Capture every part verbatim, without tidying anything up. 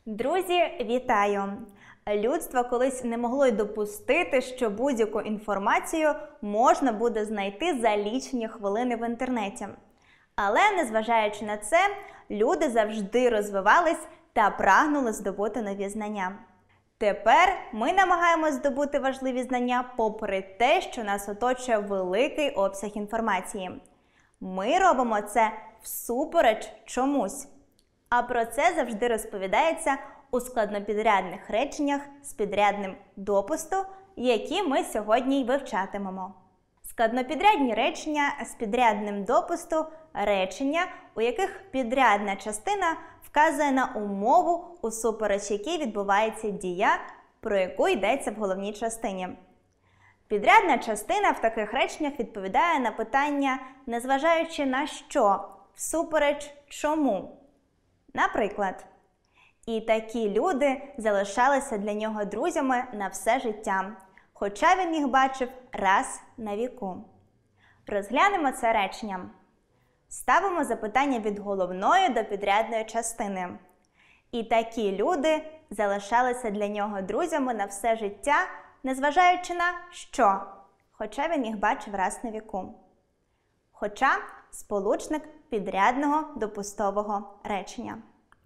Друзі, вітаю! Людство колись не могло й допустити, що будь-яку інформацію можна буде знайти за лічені хвилини в інтернеті. Але, незважаючи на це, люди завжди розвивались та прагнули здобути нові знання. Тепер ми намагаємось здобути важливі знання попри те, що нас оточує великий обсяг інформації. Ми робимо це всупереч чомусь. А про це завжди розповідається у складнопідрядних реченнях з підрядним допусту, які ми сьогодні й вивчатимемо. Складнопідрядні речення з підрядним допусту – речення, у яких підрядна частина вказує на умову, усупереч якій відбувається дія, про яку йдеться в головній частині. Підрядна частина в таких реченнях відповідає на питання, незважаючи на що, всупереч чому. Наприклад, і такі люди залишалися для нього друзями на все життя, хоча він їх бачив раз на віку. Розглянемо це речення. Ставимо запитання від головної до підрядної частини. І такі люди залишалися для нього друзями на все життя, незважаючи на що, хоча він їх бачив раз на віку. Хоча сполучник підрядного допустового речення.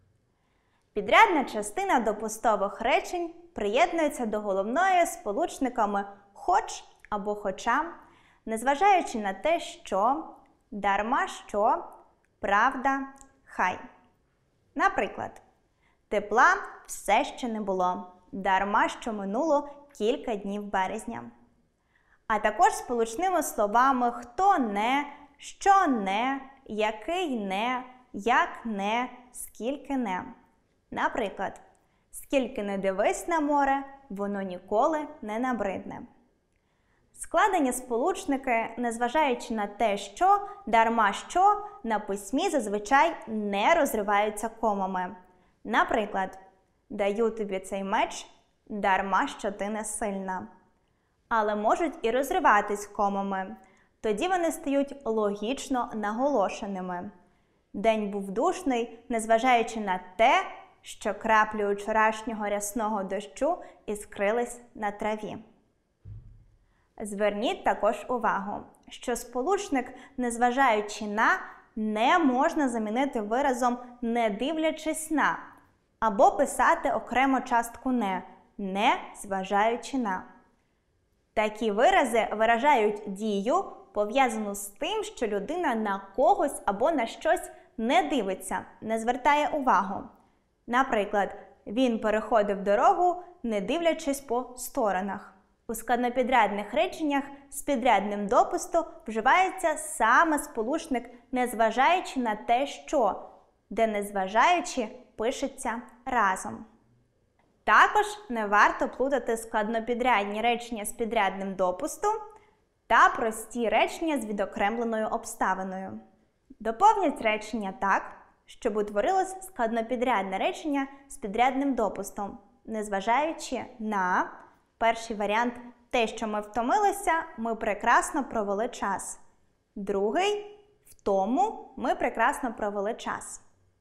Підрядна частина допустових речень приєднується до головної сполучниками «хоч» або «хоча», незважаючи на те, що, дарма що, правда, хай. Наприклад, тепла все ще не було, дарма що минуло кілька днів березня. А також сполучними словами «хто не», «що не», «який не», «як не», «скільки не». Наприклад, «скільки не дивись на море, воно ніколи не набридне». Складені сполучники, незважаючи на те, що, дарма що, на письмі зазвичай не розриваються комами. Наприклад, «даю тобі цей меч, дарма що ти не сильна». Але можуть і розриватись комами. Тоді вони стають логічно наголошеними. День був душний, незважаючи на те, що краплі вчорашнього рясного дощу іскрились на траві. Зверніть також увагу, що сполучник, незважаючи на, не можна замінити виразом «не дивлячись на» або писати окремо частку «не», «не зважаючи на». Такі вирази виражають дію, пов'язану з тим, що людина на когось або на щось не дивиться, не звертає увагу. Наприклад, він переходив дорогу, не дивлячись по сторонах. У складнопідрядних реченнях з підрядним допусту вживається саме сполучник «незважаючи на те, що», де «незважаючи» пишеться разом. Також не варто плутати складнопідрядні речення з підрядним допустом та прості речення з відокремленою обставиною. Доповніть речення так, щоб утворилось складнопідрядне речення з підрядним допустом, незважаючи на перший варіант «те, що ми втомилися, ми прекрасно провели час». Другий «в тому ми прекрасно провели час».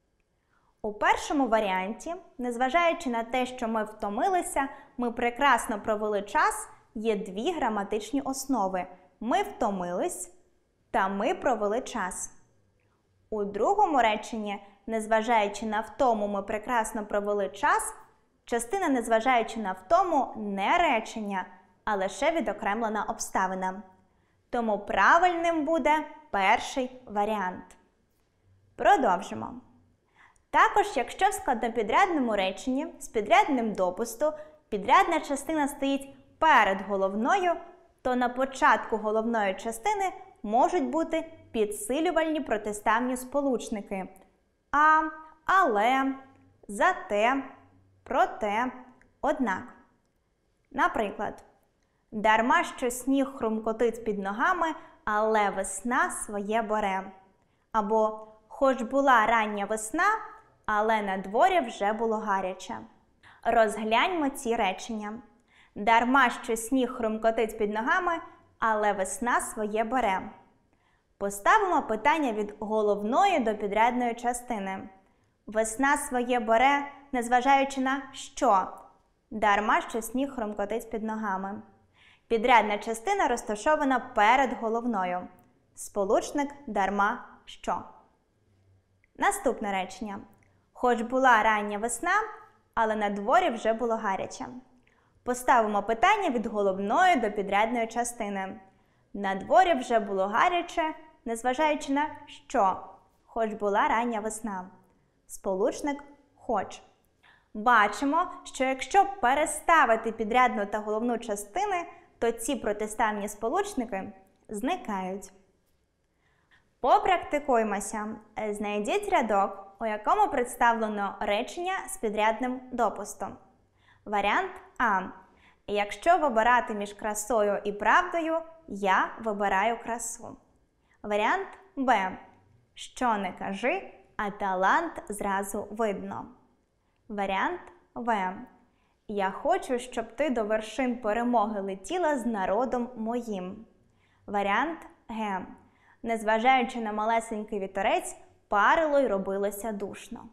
У першому варіанті, незважаючи на те, що ми втомилися, ми прекрасно провели час, є дві граматичні основи – ми втомились та ми провели час. У другому реченні, незважаючи на втому ми прекрасно провели час, частина незважаючи на втому не речення, а лише відокремлена обставина. Тому правильним буде перший варіант. Продовжимо. Також, якщо в складнопідрядному реченні з підрядним допусту підрядна частина стоїть перед головною, то на початку головної частини можуть бути підсилювальні протиставні сполучники «а», «але», «зате», «проте», «однак». Наприклад, «дарма що сніг хрумкотить під ногами, але весна своє бере». Або «хоч була рання весна, але на дворі вже було гаряче». Розгляньмо ці речення. «Дарма що сніг хрумкотить під ногами, але весна своє бере». Поставимо питання від головної до підрядної частини. Весна своє бере незважаючи на що. Дарма, що сніг хрумкотить під ногами. Підрядна частина розташована перед головною. Сполучник дарма що. Наступне речення. Хоч була рання весна, але на дворі вже було гаряче. Поставимо питання від головної до підрядної частини. На дворі вже було гаряче, незважаючи на що. Хоч була рання весна. Сполучник хоч. Бачимо, що якщо переставити підрядну та головну частини, то ці протиставні сполучники зникають. Попрактикуймося. Знайдіть рядок, у якому представлено речення з підрядним допустом. Варіант А. Якщо вибирати між красою і правдою, я вибираю красу. Варіант Б. Що не кажи, а талант зразу видно. Варіант В. Я хочу, щоб ти до вершин перемоги летіла з народом моїм. Варіант Г. Незважаючи на малесенький вітерець, парило й робилося душно.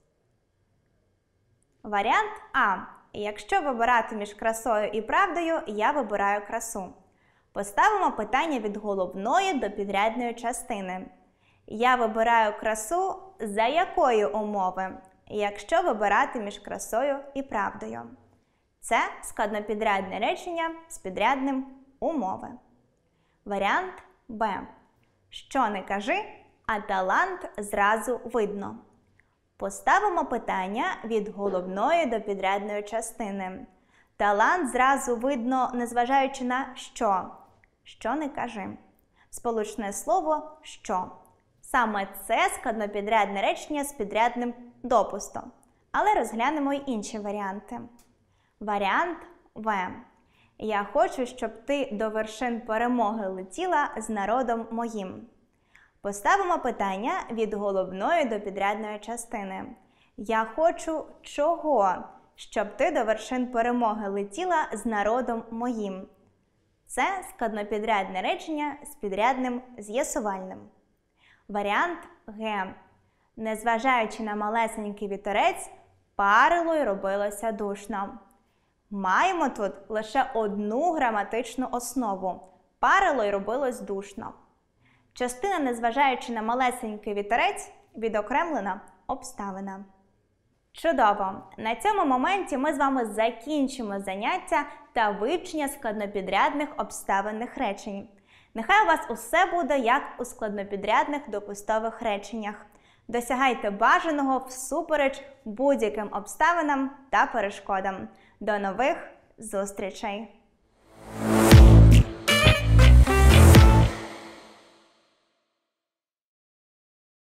Варіант А. Якщо вибирати між красою і правдою, я вибираю красу. Поставимо питання від головної до підрядної частини. Я вибираю красу за якої умови, якщо вибирати між красою і правдою. Це складнопідрядне речення з підрядним умови. Варіант Б. Що не кажи, а талант зразу видно. Поставимо питання від головної до підрядної частини. Талант зразу видно, незважаючи на що. Що не кажи. Сполучне слово що. Саме це складнопідрядне речення з підрядним допустом. Але розглянемо й інші варіанти. Варіант В. Я хочу, щоб ти до вершин перемоги летіла з народом моїм. Поставимо питання від головної до підрядної частини. Я хочу чого? Щоб ти до вершин перемоги летіла з народом моїм. Це складнопідрядне речення з підрядним з'ясувальним. Варіант Г. Незважаючи на малесенький вітерець, парило й робилося душно. Маємо тут лише одну граматичну основу. Парило й робилось душно. Частина, незважаючи на малесенький вітерець, відокремлена обставина. Чудово! На цьому моменті ми з вами закінчимо заняття та вивчення складнопідрядних обставинних речень. Нехай у вас усе буде як у складнопідрядних допустових реченнях. Досягайте бажаного всупереч будь-яким обставинам та перешкодам. До нових зустрічей!